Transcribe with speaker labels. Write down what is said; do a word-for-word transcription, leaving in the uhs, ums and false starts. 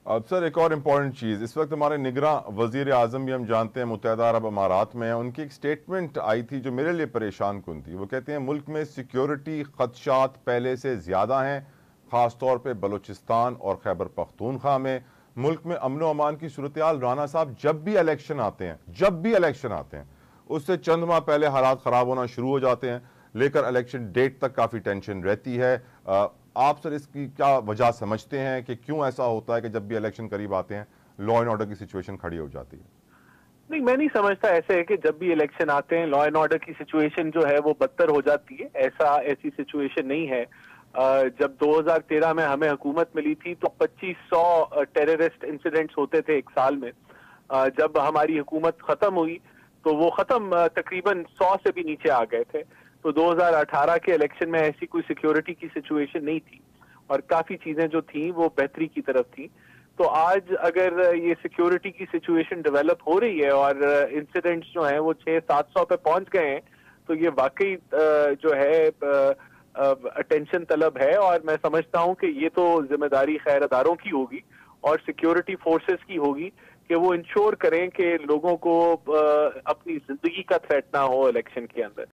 Speaker 1: اب سر ایک اور امپورٹنٹ چیز، اس وقت ہمارے نگراں وزیر اعظم بھی ہم جانتے ہیں متحدہ عرب امارات میں ہیں، ان کی ایک سٹیٹمنٹ آئی تھی جو میرے لیے پریشان کن تھی۔ وہ کہتے ہیں ملک میں سیکیورٹی خدشات پہلے سے زیادہ ہیں، خاص طور پہ بلوچستان اور خیبر پختونخوا میں۔ ملک میں امن و امان کی صورتحال، رانا صاحب جب بھی الیکشن آتے ہیں جب بھی الیکشن آتے ہیں اس سے چند ماہ پہلے حالات خراب ہونا شروع ہو جاتے ہیں، لے کر الیکشن ڈیٹ تک کافی ٹینشن رہتی ہے۔ آپ سر اس کی کیا وجہ سمجھتے ہیں کہ کیوں ایسا ہوتا ہے کہ جب بھی الیکشن قریب آتے ہیں لا اینڈ آرڈر کی سچویشن کھڑی ہو جاتی ہے؟
Speaker 2: نہیں، میں نہیں سمجھتا ایسے ہے کہ جب بھی الیکشن آتے ہیں لا اینڈ آرڈر کی سچویشن جو ہے وہ بدتر ہو جاتی ہے۔ ایسا ایسی سچویشن نہیں ہے۔ جب دو ہزار تیرہ میں ہمیں حکومت ملی تھی تو پچیس سو ٹیررسٹ انسیڈنٹس ہوتے تھے ایک سال میں۔ جب ہماری حکومت ختم ہوئی تو وہ ختم تقریباً سو سے بھی نیچے آ گئے تھے۔ تو دو ہزار اٹھارہ کے الیکشن میں ایسی کوئی سیکیورٹی کی سچویشن نہیں تھی اور کافی چیزیں جو تھیں وہ بہتری کی طرف تھیں۔ تو آج اگر یہ سیکیورٹی کی سچویشن ڈیولپ ہو رہی ہے اور انسیڈنٹس جو ہیں وہ چھ سات سو پہ پہنچ گئے ہیں تو یہ واقعی جو ہے اٹینشن طلب ہے، اور میں سمجھتا ہوں کہ یہ تو ذمہ داری خیر اداروں کی ہوگی اور سیکیورٹی فورسز کی ہوگی کہ وہ انشور کریں کہ لوگوں کو اپنی زندگی کا تھریٹ نہ ہو الیکشن کے اندر۔